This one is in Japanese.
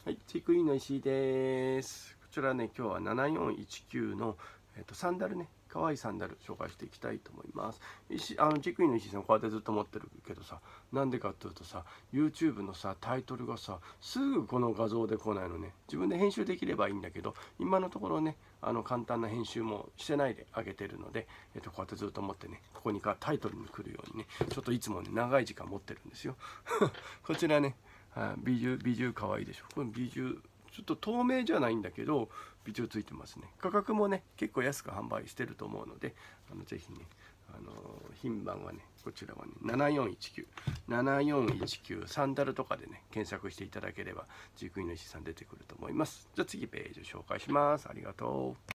はい、チークインの石井です。こちらね、今日は7419の、サンダルね、可愛いサンダル紹介していきたいと思います。チークインの石井さんこうやってずっと持ってるけどさ、なんでかっていうとさ、YouTube のさ、タイトルがさ、すぐこの画像で来ないのね。自分で編集できればいいんだけど、今のところね、簡単な編集もしてないであげてるので、こうやってずっと持ってね、ここにタイトルに来るようにね、ちょっといつもね、長い時間持ってるんですよ。こちらね、美獣かわいいでしょ。これ美獣ちょっと透明じゃないんだけど美獣ついてますね。価格もね結構安く販売してると思うので、ぜひね、品番はね、こちらはね7419サンダルとかでね検索していただければジークインの石さん出てくると思います。じゃあ次ページを紹介します。ありがとう。